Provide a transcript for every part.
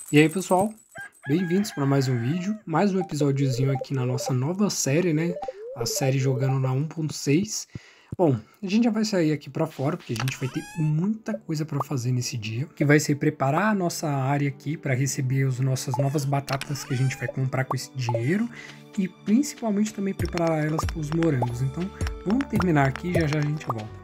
E aí, pessoal, bem-vindos para mais um vídeo, mais um episódiozinho aqui na nossa nova série, né? A série jogando na 1.6. Bom, a gente já vai sair aqui para fora, porque a gente vai ter muita coisa para fazer nesse dia, que vai ser preparar a nossa área aqui para receber as nossas novas batatas que a gente vai comprar com esse dinheiro e principalmente também preparar elas para os morangos. Então, vamos terminar aqui e já já a gente volta.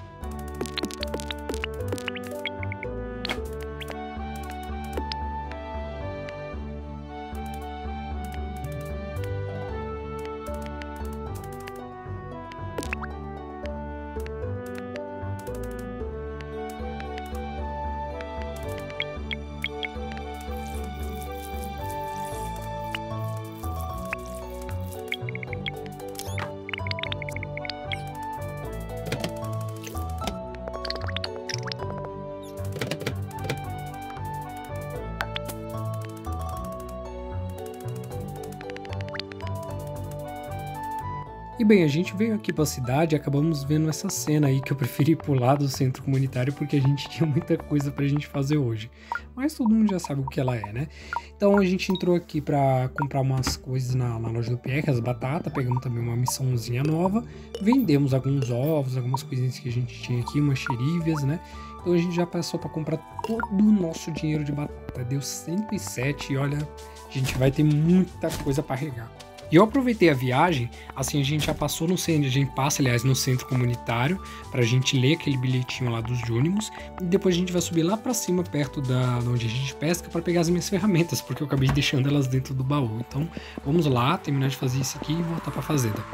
E bem, a gente veio aqui pra cidade e acabamos vendo essa cena aí que eu preferi pular do centro comunitário porque a gente tinha muita coisa pra gente fazer hoje. Mas todo mundo já sabe o que ela é, né? Então a gente entrou aqui pra comprar umas coisas na loja do Pierre, as batatas, pegamos também uma missãozinha nova, vendemos alguns ovos, algumas coisinhas que a gente tinha aqui, umas xeríveas, né? Então a gente já passou pra comprar todo o nosso dinheiro de batata. Deu 107 e olha, a gente vai ter muita coisa pra regar. E eu aproveitei a viagem, assim a gente já passou no centro, a gente passa, aliás, no centro comunitário, pra gente ler aquele bilhetinho lá dos Júnimos, e depois a gente vai subir lá pra cima, perto da onde a gente pesca, pra pegar as minhas ferramentas, porque eu acabei deixando elas dentro do baú. Então, vamos lá, terminar de fazer isso aqui e voltar pra fazenda.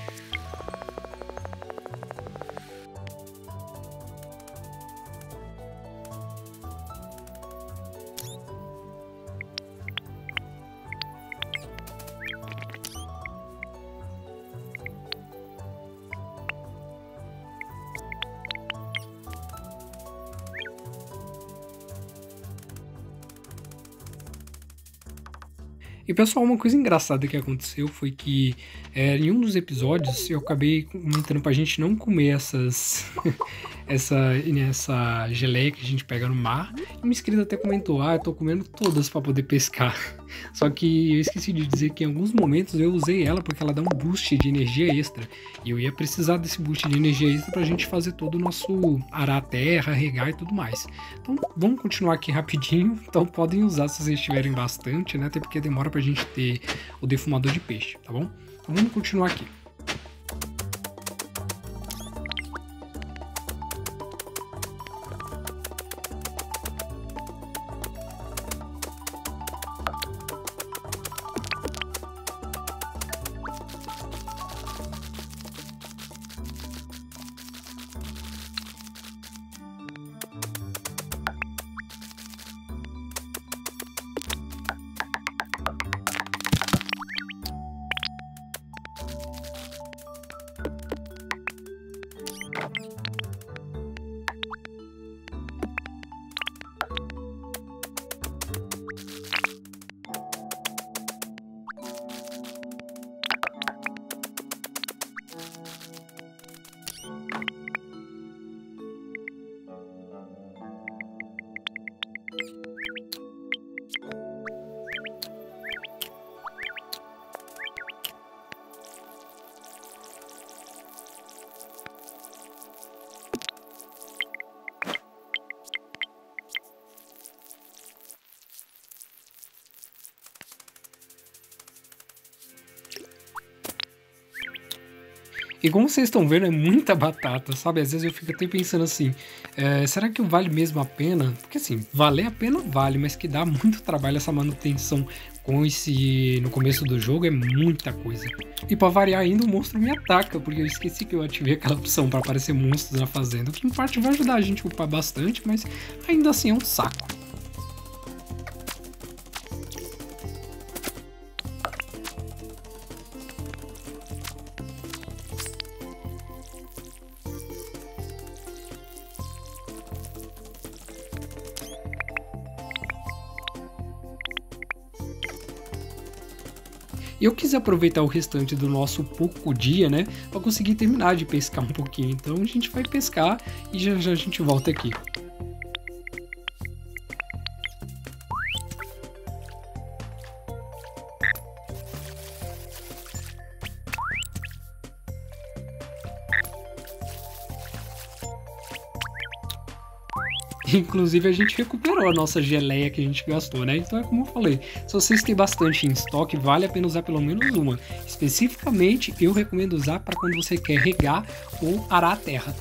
E pessoal, uma coisa engraçada que aconteceu foi que em um dos episódios eu acabei comentando pra gente não comer essa geleia que a gente pega no mar. E uma inscrita até comentou, eu tô comendo todas pra poder pescar. Só que eu esqueci de dizer que em alguns momentos eu usei ela porque ela dá um boost de energia extra. E eu ia precisar desse boost de energia extra pra gente fazer todo o nosso arar a terra, regar e tudo mais. Então vamos continuar aqui rapidinho. Então podem usar se vocês tiverem bastante, né? Até porque demora pra gente ter o defumador de peixe, tá bom? Então vamos continuar aqui. E como vocês estão vendo, é muita batata, sabe? Às vezes eu fico até pensando assim, será que vale mesmo a pena? Porque assim, valer a pena vale, mas que dá muito trabalho essa manutenção com esse no começo do jogo é muita coisa. E pra variar ainda, o monstro me ataca, porque eu esqueci que eu ativei aquela opção pra aparecer monstros na fazenda, o que em parte vai ajudar a gente a upar bastante, mas ainda assim é um saco. E eu quis aproveitar o restante do nosso pouco dia, né, para conseguir terminar de pescar um pouquinho. Então a gente vai pescar e já já a gente volta aqui. inclusive a gente recuperou a nossa geleia que a gente gastou, né? Então é como eu falei, se vocês têm bastante em estoque, vale a pena usar pelo menos uma. Especificamente, eu recomendo usar para quando você quer regar ou arar a terra.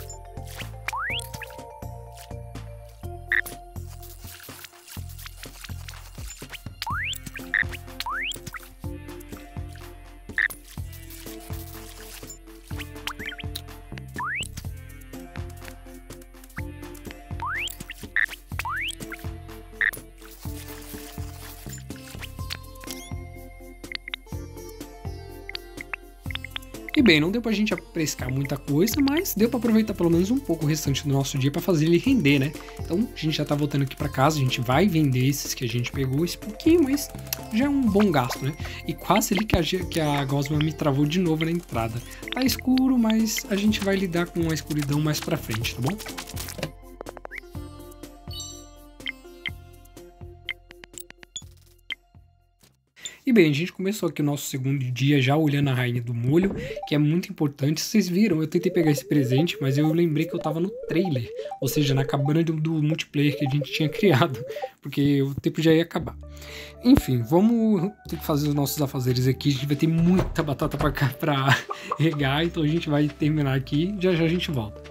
E bem, não deu pra gente pescar muita coisa, mas deu pra aproveitar pelo menos um pouco o restante do nosso dia pra fazer ele render, né? Então a gente já tá voltando aqui pra casa, a gente vai vender esses que a gente pegou, esse pouquinho, mas já é um bom gasto, né? E quase ali que a gosma me travou de novo na entrada. Tá escuro, mas a gente vai lidar com a escuridão mais pra frente, tá bom? E bem, a gente começou aqui o nosso segundo dia já olhando a rainha do molho, que é muito importante. Vocês viram, eu tentei pegar esse presente, mas eu lembrei que eu tava no trailer, ou seja, na cabana do multiplayer que a gente tinha criado, porque o tempo já ia acabar. Enfim, vamos ter que fazer os nossos afazeres aqui. A gente vai ter muita batata pra regar, então a gente vai terminar aqui. Já já a gente volta.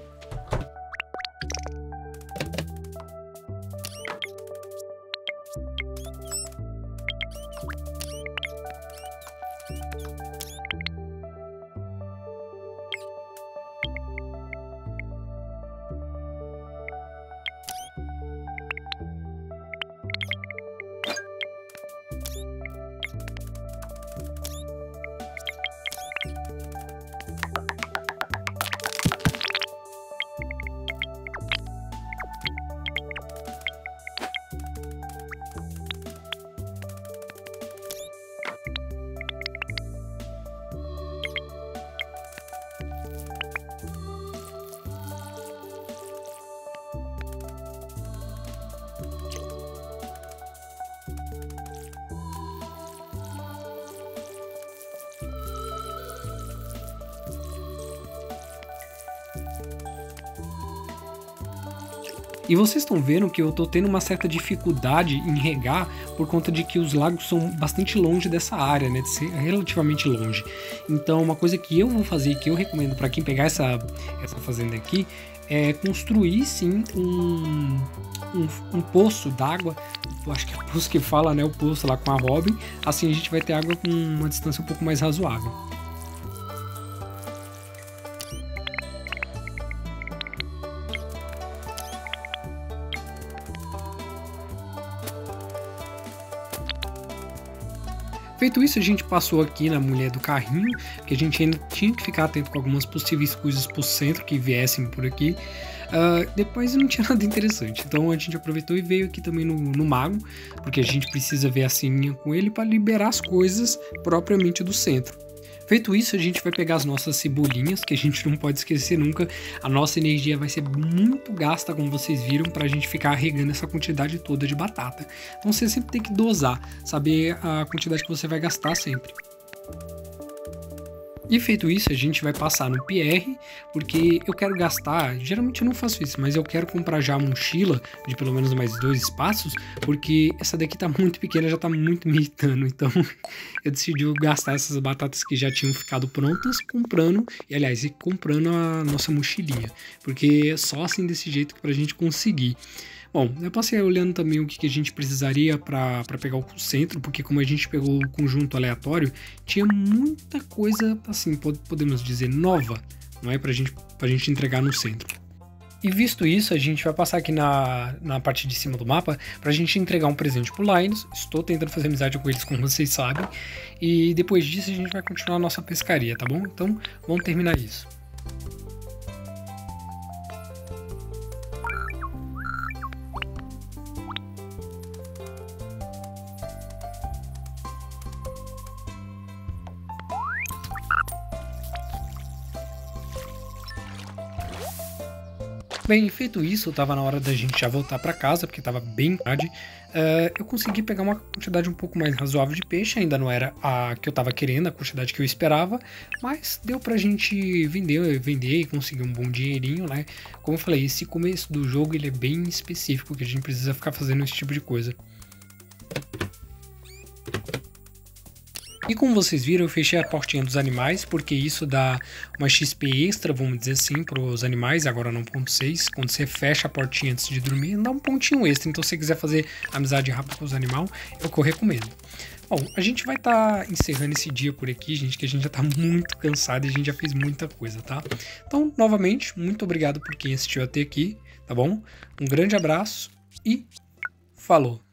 E vocês estão vendo que eu tô tendo uma certa dificuldade em regar por conta de que os lagos são bastante longe dessa área, né? Relativamente longe. Então, uma coisa que eu vou fazer, que eu recomendo para quem pegar essa fazenda aqui, é construir sim um poço d'água. Acho que é o poço que fala, né? O poço lá com a Robin. Assim a gente vai ter água com uma distância um pouco mais razoável. Feito isso, a gente passou aqui na mulher do carrinho, que a gente ainda tinha que ficar atento com algumas possíveis coisas pro centro que viessem por aqui. Depois não tinha nada interessante, então a gente aproveitou e veio aqui também no mago, porque a gente precisa ver a sininha com ele para liberar as coisas propriamente do centro. Feito isso, a gente vai pegar as nossas cebolinhas, que a gente não pode esquecer nunca. A nossa energia vai ser muito gasta, como vocês viram, para a gente ficar regando essa quantidade toda de batata. Então você sempre tem que dosar, saber a quantidade que você vai gastar sempre. E feito isso, a gente vai passar no PR, porque eu quero gastar, geralmente eu não faço isso, mas eu quero comprar já a mochila de pelo menos mais 2 espaços, porque essa daqui tá muito pequena, já tá muito me irritando, então eu decidi gastar essas batatas que já tinham ficado prontas, comprando a nossa mochilinha, porque é só assim desse jeito que pra gente conseguir. Bom, eu passei olhando também o que a gente precisaria para pegar o centro, porque como a gente pegou o conjunto aleatório, tinha muita coisa, assim, podemos dizer, nova, não é? Pra gente entregar no centro. E visto isso, a gente vai passar aqui na parte de cima do mapa pra gente entregar um presente pro Linus. Estou tentando fazer amizade com eles, como vocês sabem. E depois disso a gente vai continuar a nossa pescaria, tá bom? Então, vamos terminar isso. Bem, feito isso, tava na hora da gente já voltar para casa, porque tava bem tarde. Eu consegui pegar uma quantidade um pouco mais razoável de peixe, ainda não era a que eu tava querendo, a quantidade que eu esperava, mas deu pra gente vender e conseguir um bom dinheirinho, né? Como eu falei, esse começo do jogo ele é bem específico, que a gente precisa ficar fazendo esse tipo de coisa. E como vocês viram, eu fechei a portinha dos animais, porque isso dá uma XP extra, vamos dizer assim, para os animais, agora no 1.6. Quando você fecha a portinha antes de dormir, dá um pontinho extra. Então, se você quiser fazer amizade rápida com os animais, é o que eu recomendo. Bom, a gente vai estar encerrando esse dia por aqui, gente, que a gente já tá muito cansado e a gente já fez muita coisa, tá? Então, novamente, muito obrigado por quem assistiu até aqui, tá bom? Um grande abraço e falou!